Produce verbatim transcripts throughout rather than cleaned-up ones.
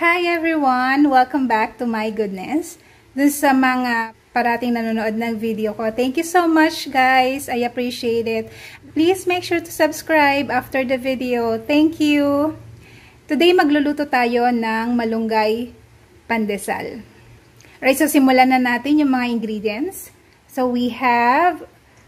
Hi everyone! Welcome back to My Goodness. Dun sa mga parating nanonood ng video ko, thank you so much guys. I appreciate it. Please make sure to subscribe after the video. Thank you! Today magluluto tayo ng Malunggay Pandesal. Alright, so simulan na natin yung mga ingredients. So we have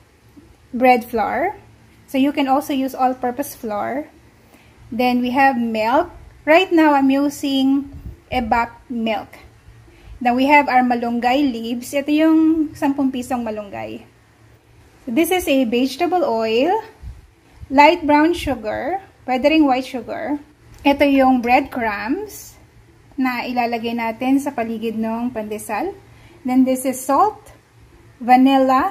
bread flour. So you can also use all-purpose flour. Then we have milk. Right now, I'm using evap milk. Then we have our Malunggay Leaves. Ito yung sampung pisong malunggay. So this is a vegetable oil, light brown sugar, pwede ring white sugar. Ito yung bread crumbs na ilalagay natin sa paligid ng pandesal. Then this is salt, vanilla,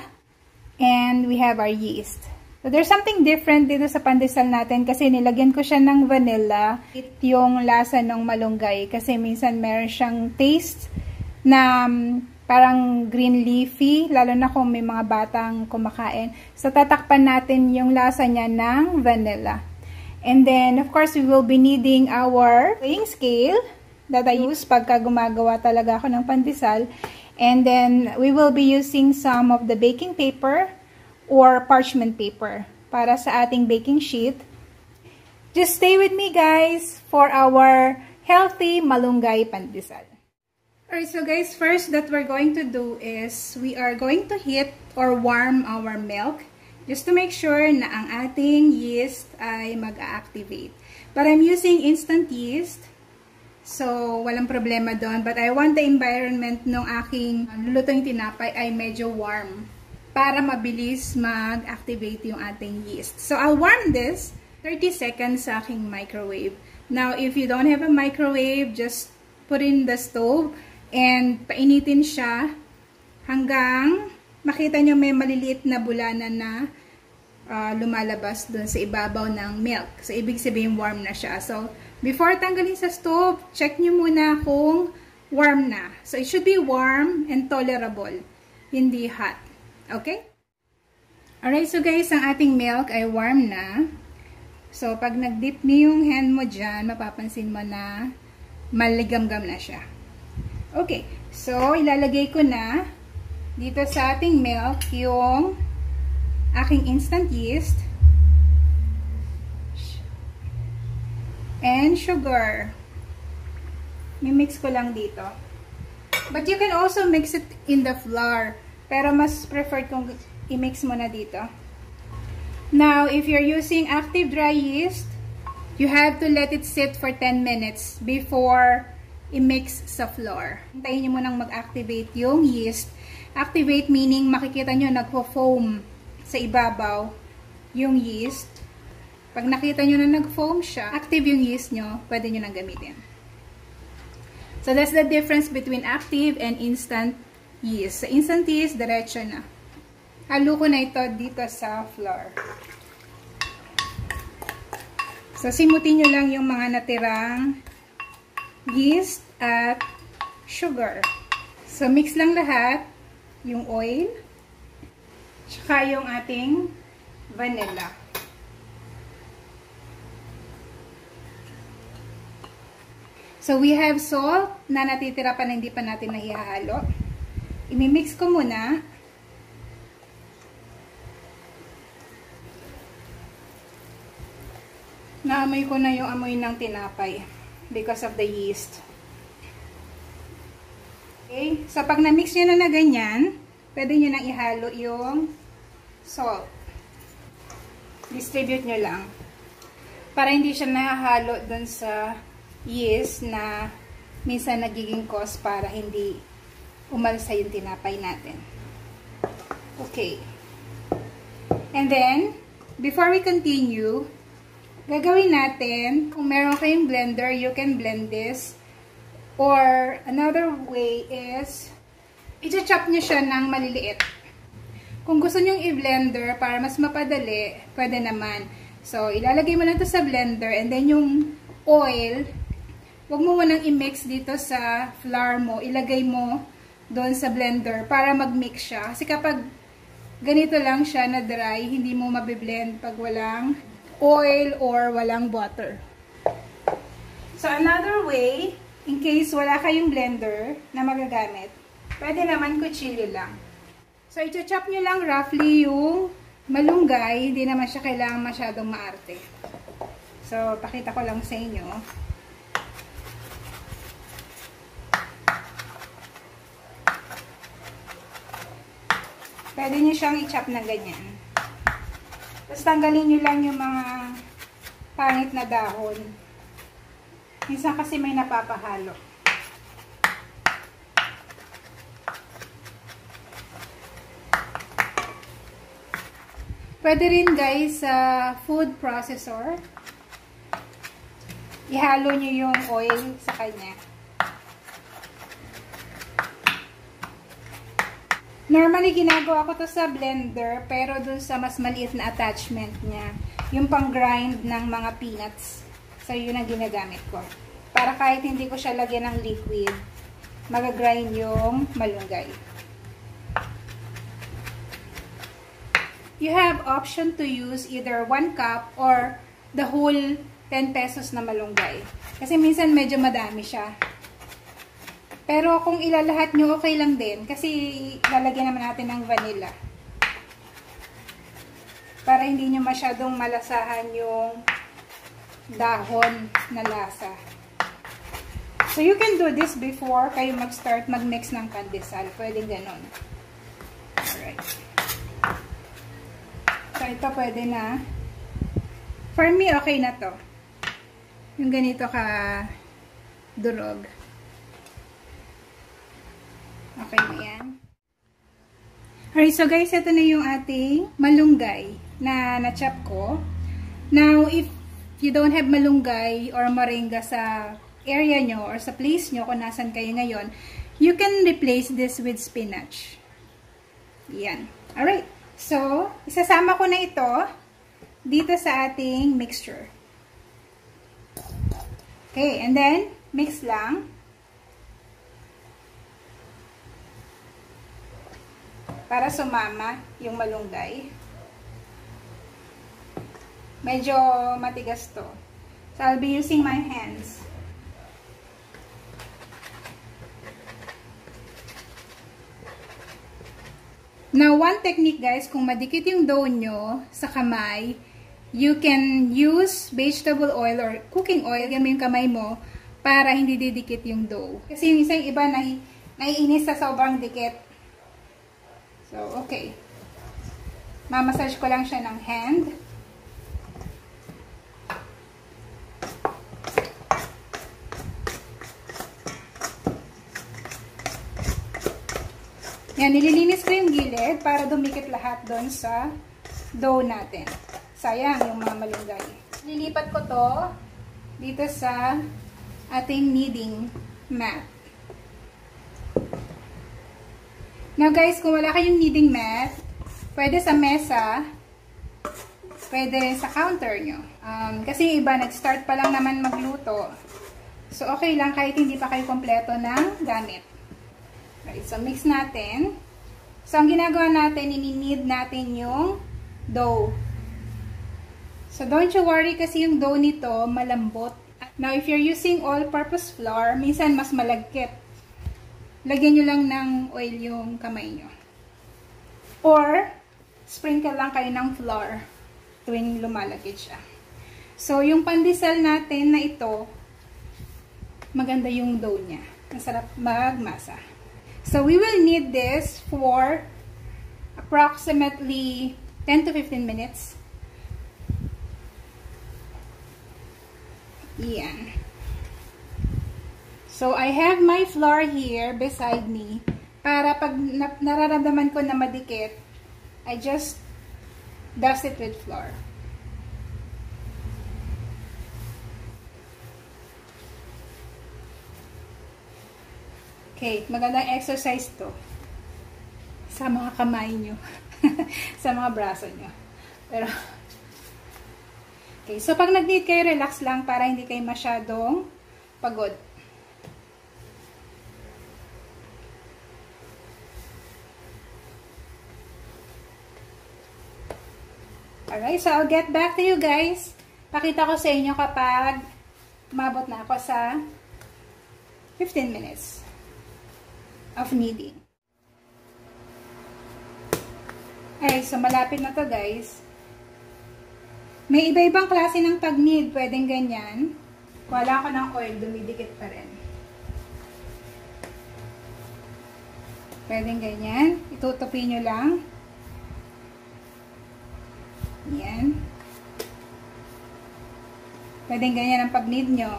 and we have our yeast. So, there's something different dito sa pandesal natin kasi nilagyan ko siya ng vanilla. It yung lasa ng malunggay kasi minsan meron siyang taste na um, parang green leafy, lalo na kung may mga batang kumakain. So, tatakpan natin yung lasa niya ng vanilla. And then, of course, we will be needing our weighing scale that I use pagka gumagawa talaga ako ng pandesal. And then, we will be using some of the baking paper or parchment paper para sa ating baking sheet. Just stay with me guys for our healthy malunggay pandesal. Alright, so guys, first that we're going to do is we are going to heat or warm our milk just to make sure na ang ating yeast ay mag-activate. But I'm using instant yeast, so walang problema doon. But I want the environment ng aking lulutong tinapay ay medyo warm para mabilis mag-activate yung ating yeast. So, I'll warm this thirty seconds sa aking microwave. Now, if you don't have a microwave, just put in the stove and painitin siya hanggang makita nyo may maliliit na bulanan na uh, lumalabas dun sa ibabaw ng milk. So, ibig sabihin warm na siya. So, before tanggalin sa stove, check nyo muna kung warm na. So, it should be warm and tolerable, hindi hot. Okay? Alright, so guys, ang ating milk ay warm na. So, pag nag-dip niyo yung hand mo dyan, mapapansin mo na maligamgam na siya. Okay, so, ilalagay ko na dito sa ating milk yung aking instant yeast and sugar. Mimix ko lang dito. But you can also mix it in the flour. Pero mas preferred kung i-mix mo na dito. Now, if you're using active dry yeast, you have to let it sit for ten minutes before i-mix sa flour. Hintayin nyo munang mag-activate yung yeast. Activate meaning makikita nyo nagpo-foam sa ibabaw yung yeast. Pag nakita nyo na nag-foam siya, active yung yeast nyo, pwede nyo nang gamitin. So, that's the difference between active and instant yeast. Sa instant yeast, diretso na. Halo ko na ito dito sa flour. So, simutin nyo lang yung mga natirang yeast at sugar. So, mix lang lahat. Yung oil. Tsaka yung ating vanilla. So, we have salt na natitira pa na hindi pa natin nahihalo. I-mix ko muna. Naamoy ko na yung amoy ng tinapay because of the yeast. Okay. So, pag na-mix nyo na na ganyan, pwede nyo nang ihalo yung salt. Distribute nyo lang. Para hindi siya nahahalo dun sa yeast na minsan nagiging cause para hindi umalsa yung tinapay natin. Okay. And then, before we continue, gagawin natin, kung meron kayong blender, you can blend this. Or, another way is, i-chop nyo siya ng maliliit. Kung gusto nyo i-blender para mas mapadali, pwede naman. So, ilalagay mo lang ito sa blender and then yung oil, huwag mo munang i-mix dito sa flour mo. Ilagay mo doon sa blender para mag-mix siya. Kasi kapag ganito lang siya na dry, hindi mo mabiblend pag walang oil or walang butter. So, another way In case wala kayong blender na magagamit, pwede naman kutsilyo lang. So, i-chop nyo lang roughly yung malunggay. Hindi naman siya kailangan masyadong maarte. So, pakita ko lang sa inyo. Pwede nyo siyang i-chop na ganyan. Tapos, tanggalin nyo lang yung mga pangit na dahon. Minsan kasi may napapahalo. Pwede rin guys sa uh, food processor. Ihalo nyo yung oil sa kanya. Normally ginagawa ko to sa blender, pero dun sa mas maliit na attachment niya, yung pang grind ng mga peanuts. So, yun ang ginagamit ko. Para kahit hindi ko siya lagyan ng liquid, mag-grind yung malunggay. You have option to use either one cup or the whole ten pesos na malunggay. Kasi minsan medyo madami siya. Pero kung ilalahat nyo, okay lang din. Kasi lalagyan naman natin ng vanilla. Para hindi nyo masyadong malasahan yung dahon na lasa. So, you can do this before kayo mag-start mag-mix ng pandesal. Pwede ganon. Alright. So, ito pwede na. For me, okay na to. Yung ganito ka durog. Okay na yan. Alright, so guys, ito na yung ating malunggay na na-chop ko. Now, if you don't have malunggay or moringa sa area nyo or sa place nyo kung nasan kayo ngayon, you can replace this with spinach. Yan. Alright. So, isasama ko na ito dito sa ating mixture. Okay. And then, mix lang. Para sumama yung malunggay. Medyo matigas to. So, I'll be using my hands. Now, one technique guys, kung madikit yung dough nyo sa kamay, you can use vegetable oil or cooking oil, yan mo yung kamay mo, para hindi didikit yung dough. Kasi yung isang iba na naiinis sa sobrang dikit. So, okay. Mamassage ko lang siya ng hand. Yan, nililinis ko yung gilid para dumikit lahat doon sa dough natin. Sayang yung mga malunggay. Lilipat ko to dito sa ating kneading mat. Now guys, kung wala kayong kneading mat, pwede sa mesa, pwede rin sa counter nyo. Um, kasi yung iba, nag-start pa lang naman magluto. So, okay lang kahit hindi pa kayo kompleto ng gamit. Right, so mix natin. So, ang ginagawa natin, ini-knead natin yung dough. So, don't you worry kasi yung dough nito malambot. Now, if you're using all-purpose flour, minsan mas malagkit. Lagyan nyo lang ng oil yung kamay nyo. Or, sprinkle lang kayo ng flour tuwing lumalagkit siya. So, yung pandesal natin na ito, maganda yung dough niya. Masarap magmasa. So, we will knead this for approximately ten to fifteen minutes. Yan. So, I have my flour here beside me. Para pag na nararamdaman ko na madikit, I just dust it with flour. Okay, magandang exercise to sa mga kamay nyo, sa mga braso nyo. Pero, okay, so pag nag-knead kayo, relax lang para hindi kayo masyadong pagod. Alright, so I'll get back to you guys. Pakita ko sa inyo kapag umabot na ako sa fifteen minutes of kneading. Okay, so malapit na to guys. May iba-ibang klase ng pag-knead. Pwedeng ganyan. Wala ko ng oil, dumidikit pa rin. Pwedeng ganyan. Itutupi nyo lang. Yan. Pwedeng ganyan ang pag-knead nyo.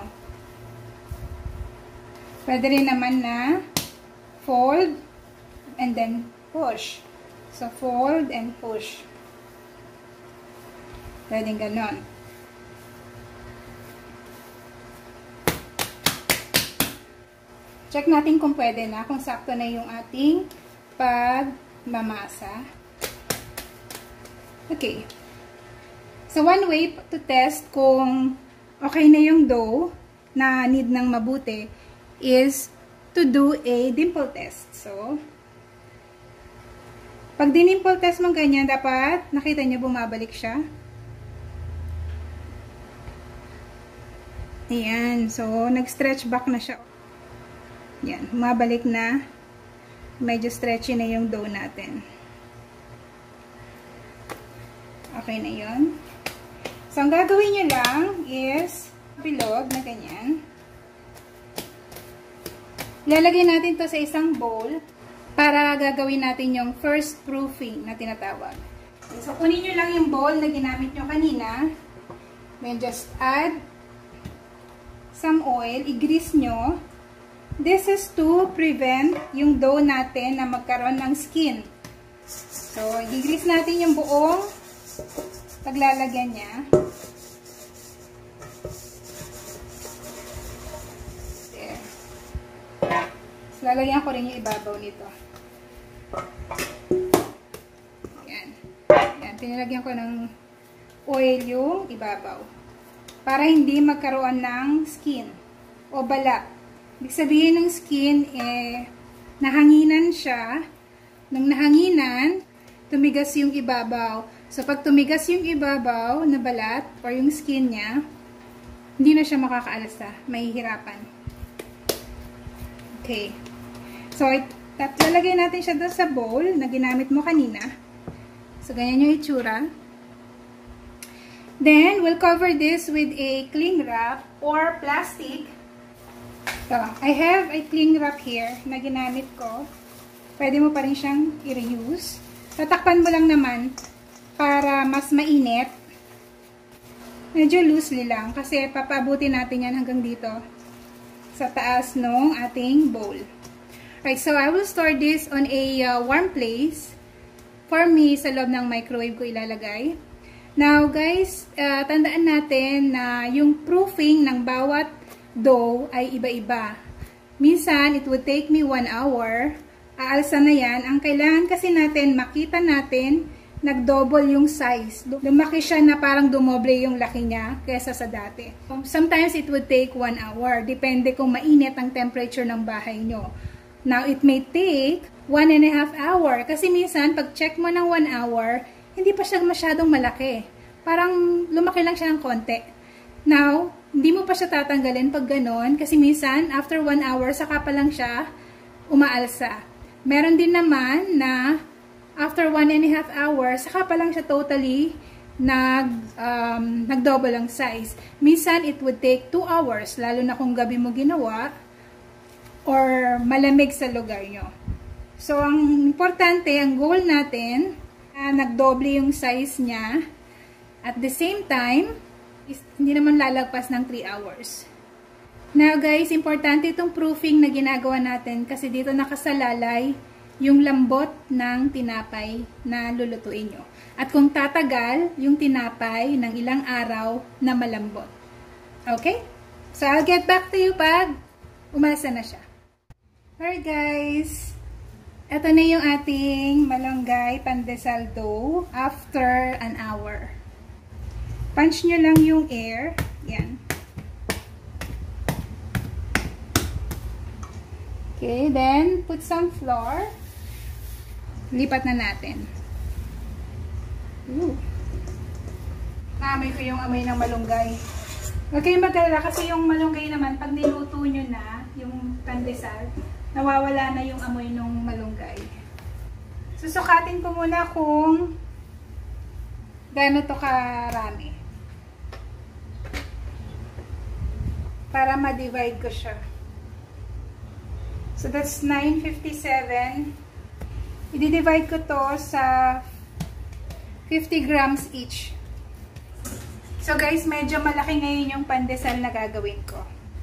Pwede rin naman na fold and then push. So, fold and push. Pwedeng ganon. Check natin kung pwede na, kung sakto na yung ating pagmamasa. Okay. So, one way to test kung okay na yung dough na knead ng mabuti is to do a dimple test. So, pag dinimple test mo ganyan, dapat nakita nyo bumabalik siya. Ayan. So, nag-stretch back na siya. Yan, bumabalik na. Medyo stretchy na yung dough natin. Okay na yun. So, ang gagawin nyo lang is bilog na ganyan. Lalagay natin to sa isang bowl para gagawin natin yung first proofing na tinatawag. So, kunin nyo lang yung bowl na ginamit nyo kanina. Then, just add some oil. I-grease nyo. This is to prevent yung dough natin na magkaroon ng skin. So, i-grease natin yung buong paglalagyan niya. There. So, lalagyan ko rin yung ibabaw nito. Ayan. Ayan. Pinalagyan ko ng oil yung ibabaw. Para hindi magkaroon ng skin o balat. Ibig sabihin ng skin, eh, nahanginan siya. Nang nahanginan, tumigas yung ibabaw. So, pag tumigas yung ibabaw na balat, or yung skin niya, hindi na siya makakaalsa. Mahihirapan. Okay. So, lalagay natin siya doon sa bowl na ginamit mo kanina. So, ganyan yung itsura. Then, we'll cover this with a cling wrap or plastic. So, I have a cling wrap here na ginamit ko. Pwede mo pa rin siyang i-reuse. Tatakpan mo lang naman para mas mainit. Medyo loosely lang kasi papabutin natin yan hanggang dito sa taas ng ating bowl. Right, so I will store this on a uh, warm place. For me, sa loob ng microwave ko ilalagay. Now guys, uh, tandaan natin na yung proofing ng bawat dough ay iba-iba. Minsan, it would take me one hour. Aalsa na yan. Ang kailangan kasi natin, makita natin, nag-double yung size. Lumaki siya na parang dumoble yung laki niya kesa sa dati. Sometimes, it would take one hour. Depende kung mainit ang temperature ng bahay nyo. Now, it may take one and a half hour. Kasi minsan, pag check mo ng one hour, hindi pa siya masyadong malaki. Parang lumaki lang siya ng konti. Now, hindi mo pa siya tatanggalin pag ganon. Kasi minsan, after one hour, saka pa lang siya umaalsa. Meron din naman na after one and a half hours, saka pa lang siya totally nag, um, nag-double ang size. Minsan, it would take two hours. Lalo na kung gabi mo ginawa or malamig sa lugar nyo. So, ang importante, ang goal natin, uh, nag-double yung size niya. At the same time, is, hindi naman lalagpas ng three hours. Now guys, importante itong proofing na ginagawa natin kasi dito nakasalalay yung lambot ng tinapay na lulutuin nyo. At kung tatagal, yung tinapay ng ilang araw na malambot. Okay? So, I'll get back to you pag umasa na siya. Alright guys, ito na yung ating malunggay pandesal dough after an hour. Punch nyo lang yung air. Yan. Okay, then put some flour. Lipat na natin. Ooh. Amoy ko yung amoy ng malunggay. Huwag kayong mag-alala kasi yung malunggay naman, pag niluto nyo na, yung pandesal, nawawala na yung amoy ng malunggay. Susukatin ko muna kung gaano to karami. Para ma-divide ko siya. So that's nine fifty-seven. I-divide ko to sa fifty grams each. So guys, medyo malaki ngayon yung pandesal na gagawin ko.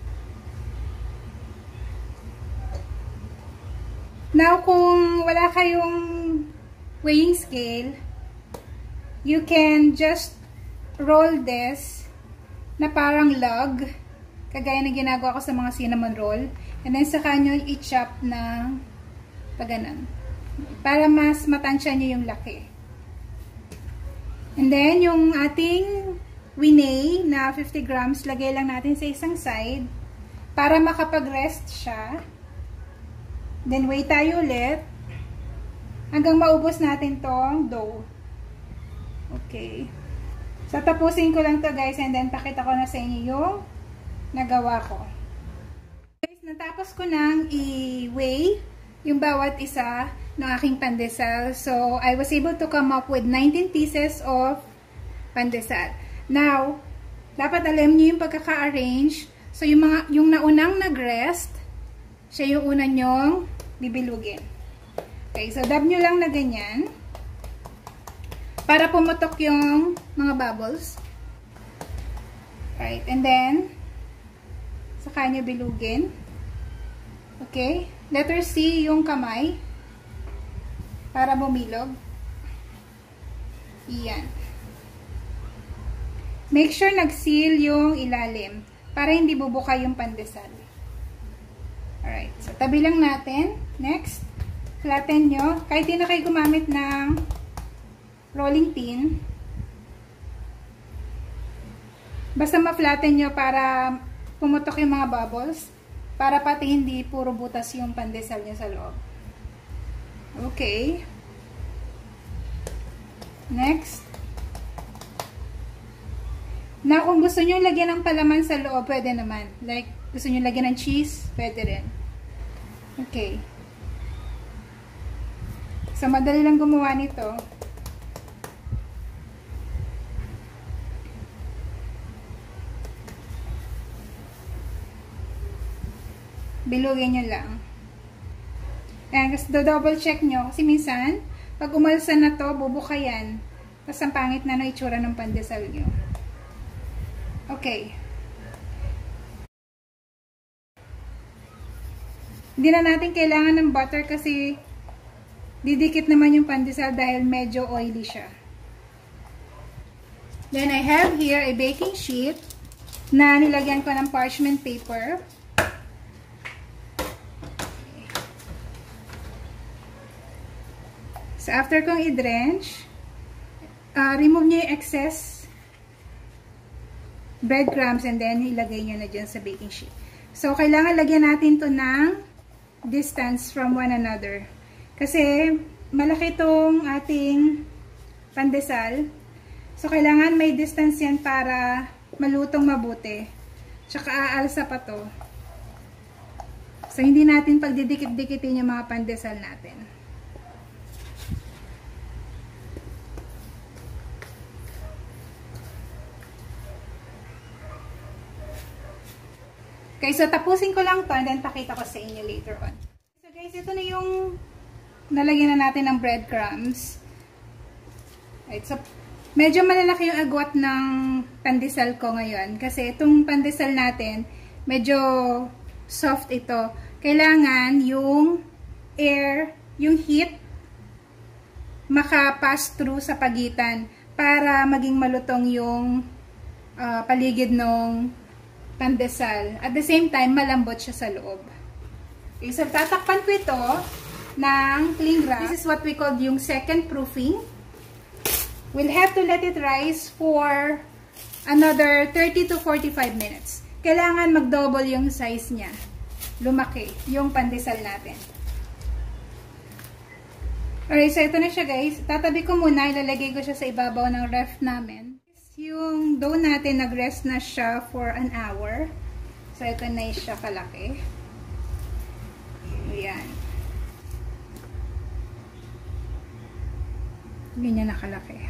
Now, kung wala kayong weighing scale, you can just roll this na parang log, kagaya ng ginagawa ko sa mga cinnamon roll. And then, saka nyo i-chop na paganan. Para mas matansya nyo yung laki. And then, yung ating winay na fifty grams, lagay lang natin sa isang side para makapag-rest siya. Then, wait tayo ulit hanggang maubos natin tong dough. Okay. So, tapusin ko lang to guys, and then pakita ko na sa inyo yung nagawa ko. Guys, natapos ko nang i-weigh yung bawat isa ng aking pandesal. So, I was able to come up with nineteen pieces of pandesal. Now, dapat alam niyo yung pagkaka-arrange. So, yung, mga, yung naunang nag-rest, siya yung una nyong bibilugin. Okay, so dab nyo lang na ganyan para pumutok yung mga bubbles. Right, and then, saka nyo bilugin. Okay, letter C yung kamay para bumilog. Iyan. Make sure nag-seal yung ilalim para hindi bubuka yung pandesal. Alright, so tabi lang natin. Next, flatten nyo. Kahit hindi na kayo gumamit ng rolling pin, basta ma-flatten nyo para pumutok yung mga bubbles, para pati hindi puro butas yung pandesal nyo sa loob. Okay. Next. Na kung gusto nyo lagyan ng palaman sa loob, pwede naman. Like, gusto nyo lagyan ng cheese, pwede rin. Okay. So, madali lang gumawa nito. Bilugin nyo lang. Ayan, kasi double check nyo. Kasi minsan, pag umalsa na to, bubuka yan. Tapos ang pangit na ng itsura ng pandesal nyo. Okay. Hindi na natin kailangan ng butter kasi didikit naman yung pandesal dahil medyo oily siya. Then I have here a baking sheet na nilagyan ko ng parchment paper. So after kong i-drench, uh, remove nyo yung excess breadcrumbs and then ilagay nyo na dyan sa baking sheet. So, kailangan lagyan natin to ng distance from one another. Kasi, malaki tong ating pandesal. So, kailangan may distance yan para malutong mabuti. Tsaka, aalsa pa to. So, hindi natin pagdidikit-dikitin yung mga pandesal natin. Okay, so tapusin ko lang to and then pakita ko sa inyo later on. So guys, ito na yung nalagyan na natin ng breadcrumbs. Right, so medyo malalaki yung agwat ng pandesal ko ngayon. Kasi itong pandesal natin, medyo soft ito. Kailangan yung air, yung heat, makapass through sa pagitan para maging malutong yung uh, paligid ng pandesal. At the same time, malambot siya sa loob. Okay, so tatakpan ko ito ng cling wrap. This is what we call yung second proofing. We'll have to let it rise for another thirty to forty-five minutes. Kailangan mag-double yung size niya. Lumaki yung pandesal natin. Alright, so ito na siya guys. Tatabi ko muna, ilalagay ko siya sa ibabaw ng ref namin. Yung dough natin, nag-rest na siya for an hour. So, ito na siya kalaki. Ayan. Ganyan na kalaki.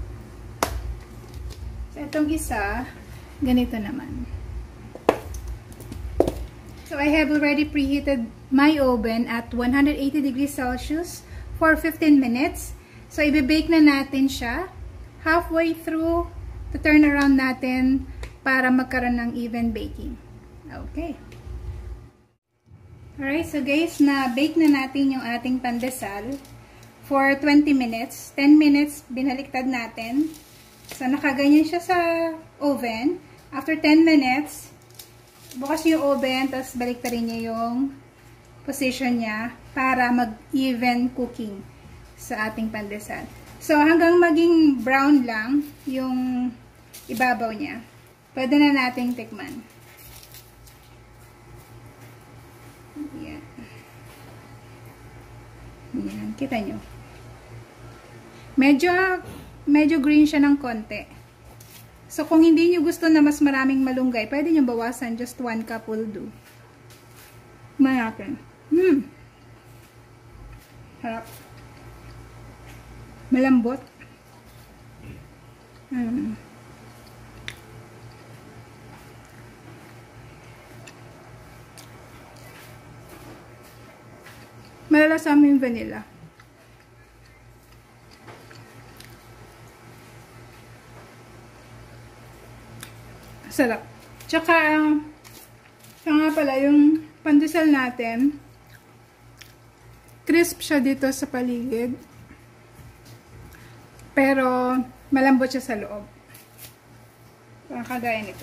So, itong isa, ganito naman. So, I have already preheated my oven at one hundred eighty degrees Celsius for fifteen minutes. So, i-bake na natin siya. Halfway through, to turn around natin para magkaroon ng even baking. Okay. Alright, so guys, na-bake na natin yung ating pandesal for twenty minutes. ten minutes, binaliktad natin. So, nakaganyan siya sa oven. After ten minutes, bukas yung oven, tapos baliktarin niya yung position niya para mag-even cooking sa ating pandesal. So, hanggang maging brown lang yung ibabaw niya, pwede na nating tikman. Yan. Yan, kita nyo. Medyo, medyo green siya ng konti. So, kung hindi nyo gusto na mas maraming malunggay, pwede nyo bawasan. Just one cup will do. Mayroon. Hmm. Harap. Malambot. Hmm. Malalasama yung vanilla. Sarap. Tsaka, siya nga pala, yung pandesal natin, crisp siya dito sa paligid. Pero, malambot siya sa loob. Parang kagaya nito.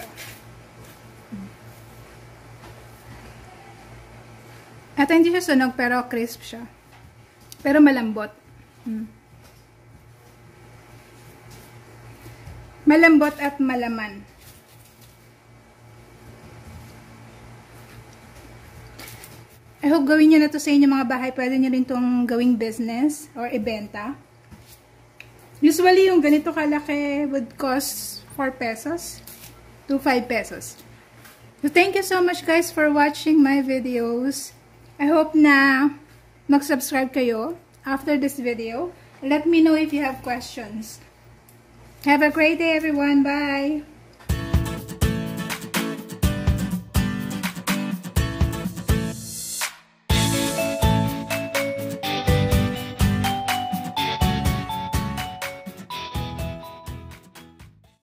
At hindi siya sunog, pero crisp siya. Pero malambot. Hmm. Malambot at malaman. I hope gawin nyo na to sa inyo mga bahay. Pwede nyo rin itong gawing business or ibenta. Usually, yung ganito kalaki would cost four pesos to five pesos. So, thank you so much guys for watching my videos. I hope na mag-subscribe kayo after this video. Let me know if you have questions. Have a great day everyone. Bye!